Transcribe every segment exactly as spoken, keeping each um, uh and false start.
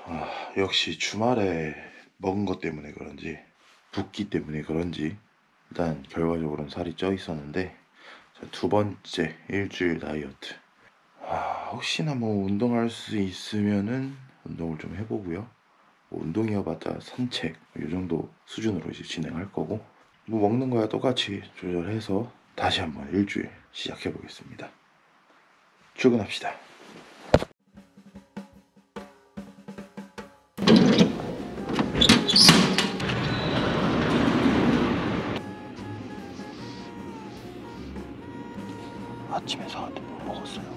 아, 역시 주말에 먹은 것 때문에 그런지 붓기 때문에 그런지 일단 결과적으로는 살이 쪄 있었는데 자, 두 번째 일주일 다이어트. 아, 혹시나 뭐 운동할 수 있으면은 운동을 좀 해보고요. 뭐 운동이어봤자 산책 이 정도 수준으로 이제 진행할 거고, 뭐 먹는 거야 똑같이 조절해서 다시 한번 일주일 시작해 보겠습니다. 출근합시다. 아침에 저한테 뭐 먹었어요?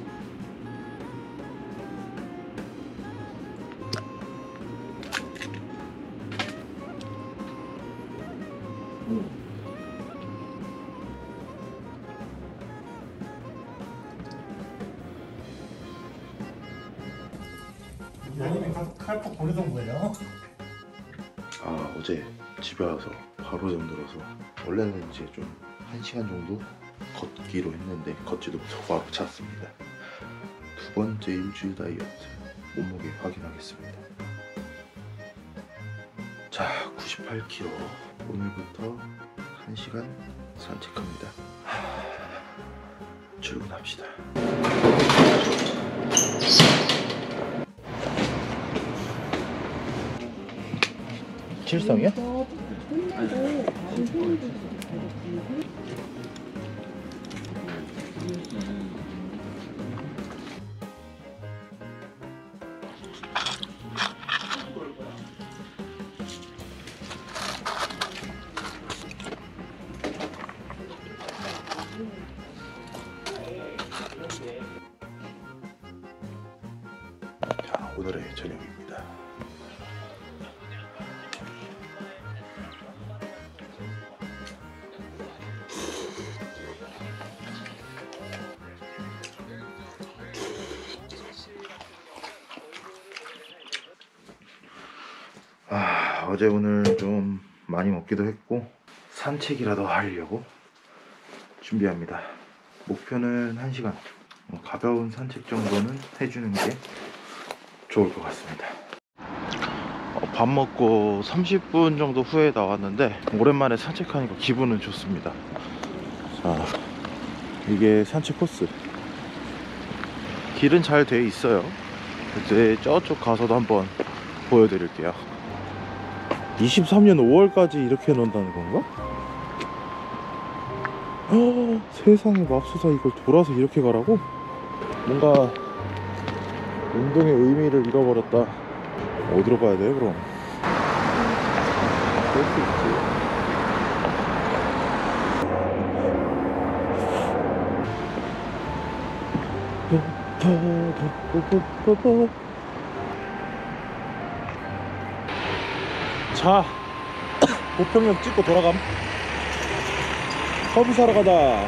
아니면 카톡 보내던 거예요? 아, 어제 집에 와서 바로 잠들어서 원래는 이제 좀 한 시간 정도 걷기로 했는데 걷지도 못하고 바로 잤습니다. 두 번째 일주일 다이어트 몸무게 확인하겠습니다. 자, 구십팔 킬로그램. 오늘부터 한 시간 산책합니다. 하... 출근합시다. 칠성이야? 자, 오늘의 저녁입니다. 아, 어제 오늘 좀 많이 먹기도 했고 산책이라도 하려고 준비합니다. 목표는 한 시간, 가벼운 산책 정도는 해주는 게 좋을 것 같습니다. 어, 밥 먹고 삼십 분 정도 후에 나왔는데 오랜만에 산책하니까 기분은 좋습니다. 자, 이게 산책 코스. 길은 잘 돼 있어요. 이제 저쪽 가서도 한번 보여드릴게요. 이십삼 년 오월까지 이렇게 놓는다는 건가? 허, 세상에 맙소사, 이걸 돌아서 이렇게 가라고? 뭔가 운동의 의미를 잃어버렸다. 어디로 가야 돼요 그럼? 그럴 수 있지. 자, 보평역 찍고 돌아감. 커브 사러 가자.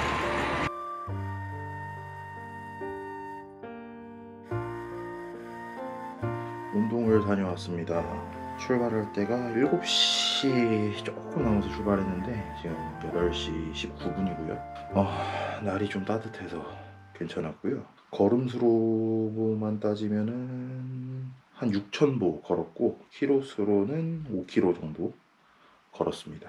운동을 다녀왔습니다. 출발할 때가 일곱 시 조금 남아서 출발했는데 지금 여덟 시 십구 분이고요 어, 날이 좀 따뜻해서 괜찮았고요. 걸음수로만 따지면은 한 육천 보 걸었고 키로수로는 오 킬로미터 정도 걸었습니다.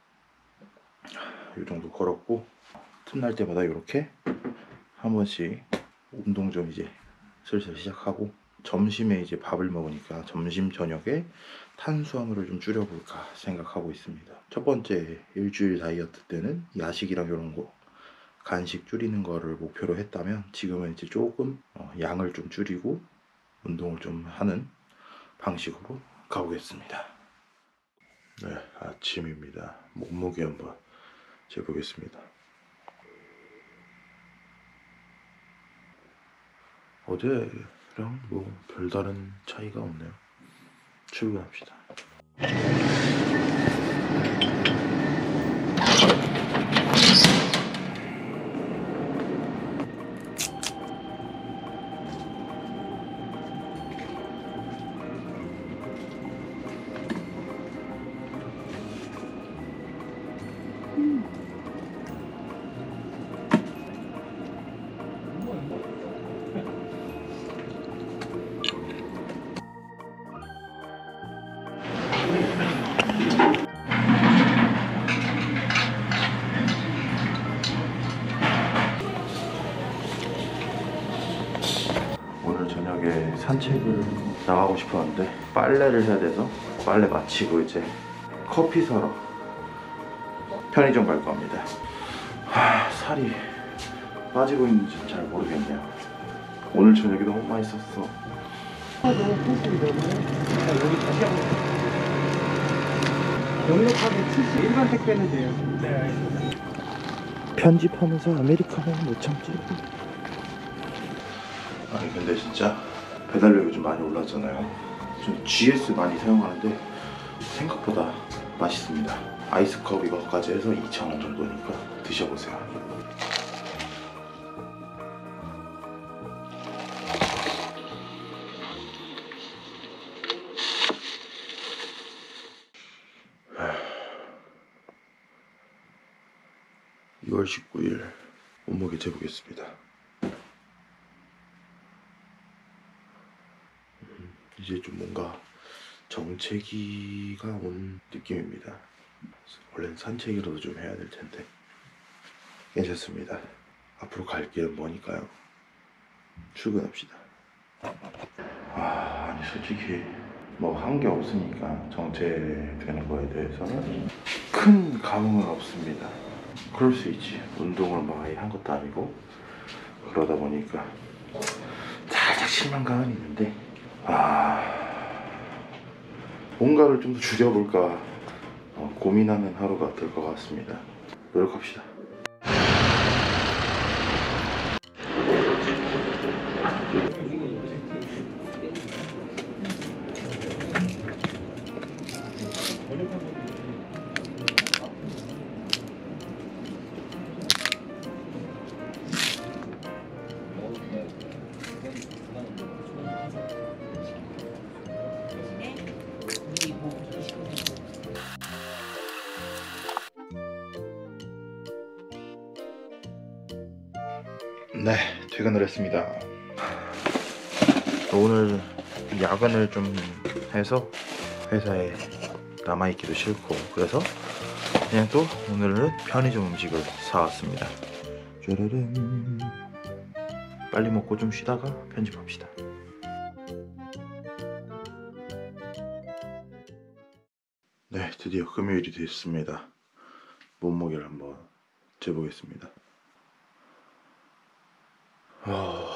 이 정도 걸었고 틈날 때마다 이렇게 한 번씩 운동 좀 이제 슬슬 시작하고, 점심에 이제 밥을 먹으니까 점심 저녁에 탄수화물을 좀 줄여볼까 생각하고 있습니다. 첫 번째 일주일 다이어트 때는 야식이랑 이런 거 간식 줄이는 거를 목표로 했다면 지금은 이제 조금 어, 양을 좀 줄이고 운동을 좀 하는 방식으로 가보겠습니다. 네, 아침입니다. 몸무게 한번 재보겠습니다. 어제랑 뭐 별다른 차이가 없네요. 출근합시다. 저녁에 산책을 나가고 싶었는데 빨래를 해야 돼서 빨래 마치고 이제 커피 사러 편의점 갈 겁니다. 하, 살이 빠지고 있는지 잘 모르겠네요. 오늘 저녁에 너무 맛있었어. 너무 콩콩이 너무 여기 다시 한번 영역하게 칠십 일반 택배는 돼요. 네, 알겠습니다. 편집하면서 아메리카노는 못 참지. 아니 근데 진짜 배달료 요즘 많이 올랐잖아요. 좀 지에스 많이 사용하는데 생각보다 맛있습니다. 아이스컵 이거까지 해서 이천 원 정도니까 드셔보세요. 이월 십구일 몸무게 재보겠습니다. 음, 이제 좀 뭔가 정체기가 온 느낌입니다. 원래는 산책이라도 좀 해야 될 텐데 괜찮습니다. 앞으로 갈 길은 뭐니까요. 출근합시다. 아, 아니 솔직히 뭐 한 게 없으니까 정체되는 거에 대해서는 큰 감흥은 없습니다. 그럴 수 있지. 운동을 뭐 아예 한 것도 아니고 그러다 보니까 살짝 실망감은 있는데 아 뭔가를 좀 더 줄여볼까 어, 고민하는 하루가 될 것 같습니다. 노력합시다. 네, 퇴근을 했습니다. 오늘 야근을 좀 해서 회사에 남아있기도 싫고 그래서 그냥 또 오늘은 편의점 음식을 사왔습니다. 짜라란. 빨리 먹고 좀 쉬다가 편집합시다. 네, 드디어 금요일이 됐습니다. 몸무게를 한번 재보겠습니다. 어...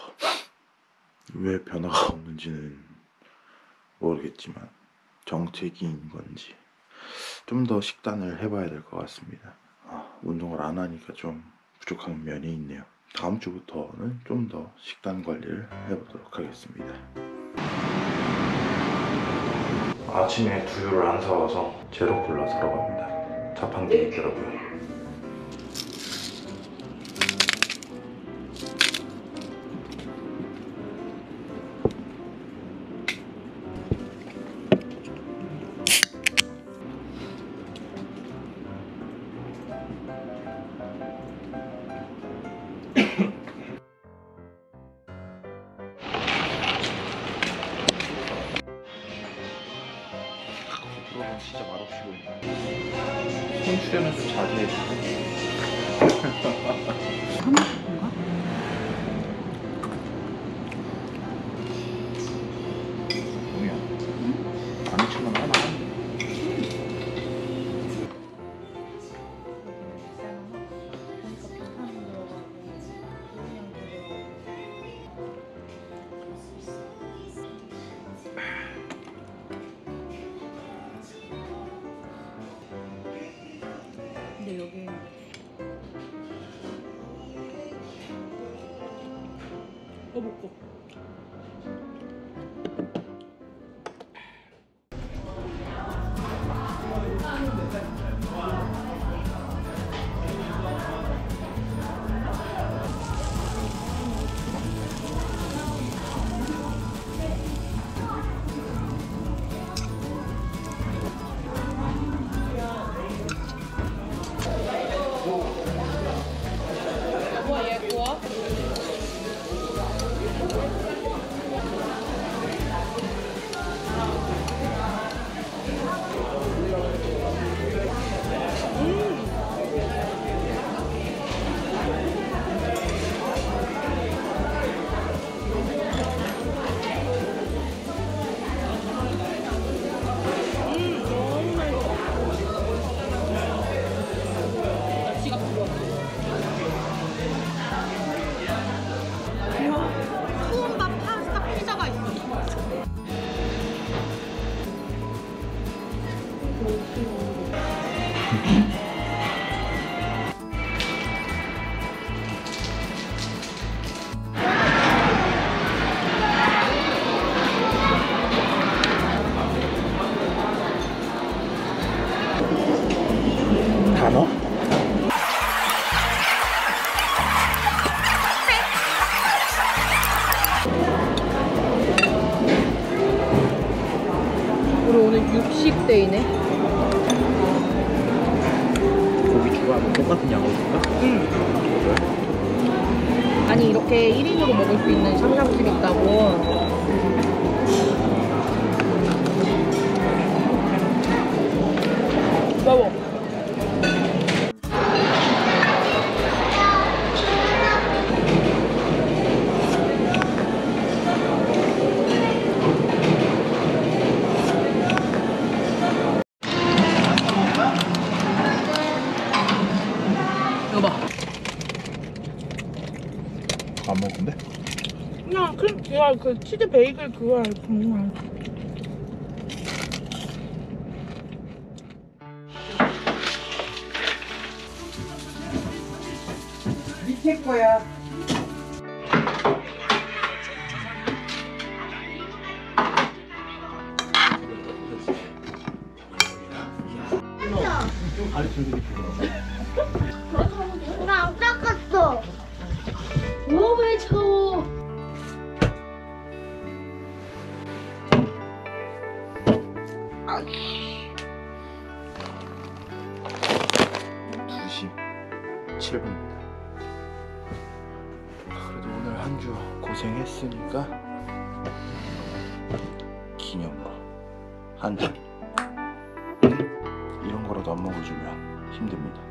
왜 변화가 없는지는 모르겠지만 정체기인 건지 좀 더 식단을 해봐야 될 것 같습니다. 아, 운동을 안 하니까 좀 부족한 면이 있네요. 다음 주부터는 좀 더 식단 관리를 해보도록 하겠습니다. 아침에 두유를 안 사와서 제로콜라 사러 갑니다. 자판기에 있더라고요. 그러면 진짜 맛없이 보인다. 손 출연은 좀 자제해주세요. 한국인가? 뭐야? 응? 안 치면 하나. 근데 여기 어 먹고 뭐야 얘 구워? 육식데이네. 고기 추가하면 똑같은 양으로 줄까? 응. 아니 이렇게 일 인으로 먹을 수 있는 샤브샤브집 있다고. 매워. 이거 봐. 안 먹을 건데? 그냥 크림, 그냥 그 치즈 베이글 그거 정말. 밑에 거야. 나 안 닦았어. 뭐왜 쳐? 두 시 칠 분입니다. 그래도 오늘 한 주 고생했으니까 기념으로 한 잔. 이런 거라도 안 먹어주면 힘듭니다.